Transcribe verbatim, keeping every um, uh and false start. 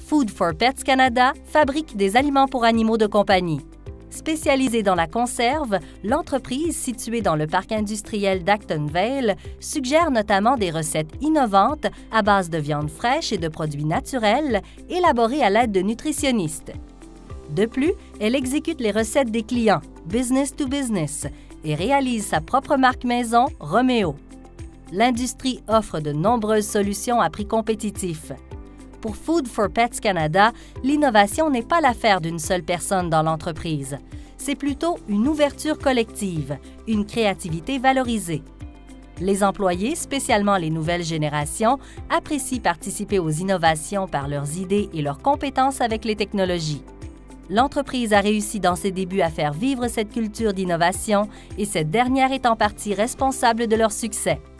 Food for Pets Canada fabrique des aliments pour animaux de compagnie. Spécialisée dans la conserve, l'entreprise située dans le parc industriel d'Actonville suggère notamment des recettes innovantes à base de viande fraîche et de produits naturels élaborés à l'aide de nutritionnistes. De plus, elle exécute les recettes des clients, business to business, et réalise sa propre marque maison, Roméo. L'industrie offre de nombreuses solutions à prix compétitifs. Pour Food for Pets Canada, l'innovation n'est pas l'affaire d'une seule personne dans l'entreprise. C'est plutôt une ouverture collective, une créativité valorisée. Les employés, spécialement les nouvelles générations, apprécient participer aux innovations par leurs idées et leurs compétences avec les technologies. L'entreprise a réussi dans ses débuts à faire vivre cette culture d'innovation et cette dernière est en partie responsable de leur succès.